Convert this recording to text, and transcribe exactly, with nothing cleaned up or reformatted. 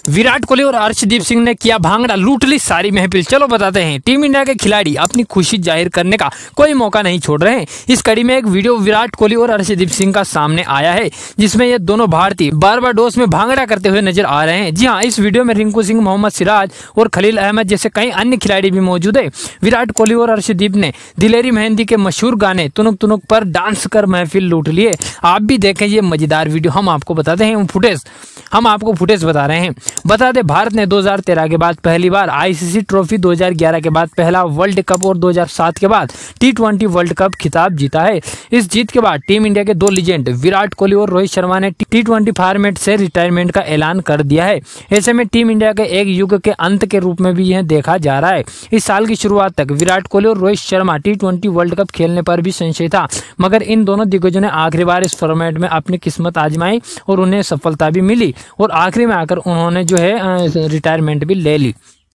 विराट कोहली और अर्शदीप सिंह ने किया भांगड़ा, लूट ली सारी महफिल। चलो बताते हैं। टीम इंडिया के खिलाड़ी अपनी खुशी जाहिर करने का कोई मौका नहीं छोड़ रहे हैं। इस कड़ी में एक वीडियो विराट कोहली और अर्शदीप सिंह का सामने आया है, जिसमें ये दोनों भारतीय बारबाडोस में भांगड़ा करते हुए नजर आ रहे हैं। जी हाँ, इस वीडियो में रिंकू सिंह, मोहम्मद सिराज और खलील अहमद जैसे कई अन्य खिलाड़ी भी मौजूद है। विराट कोहली और अर्शदीप ने दिलेरी मेहंदी के मशहूर गाने तुनुक तुनुक पर डांस कर महफिल लूट लिए। आप भी देखें ये मजेदार वीडियो। हम आपको बताते हैं फुटेज हम आपको फुटेज बता रहे हैं। बता दें, भारत ने दो हज़ार तेरह के बाद पहली बार आईसीसी ट्रॉफी, दो हज़ार ग्यारह के बाद पहला वर्ल्ड कप और दो हज़ार सात के बाद टी ट्वेंटी वर्ल्ड कप खिताब जीता है। इस जीत के बाद टीम इंडिया के दो लीजेंड विराट कोहली और रोहित शर्मा ने टी ट्वेंटी फॉर्मेट से रिटायरमेंट का ऐलान कर दिया है। ऐसे में टीम इंडिया के एक युग के अंत के रूप में भी यह देखा जा रहा है। इस साल की शुरुआत तक विराट कोहली और Rohit Sharma T twenty World Cup खेलने पर भी संशय था, मगर इन दोनों दिग्गजों ने आखिरी बार इस फॉर्मेट में अपनी किस्मत आजमाई और उन्हें सफलता भी मिली और आखिरी में आकर उन्होंने जो है रिटायरमेंट भी ले ली।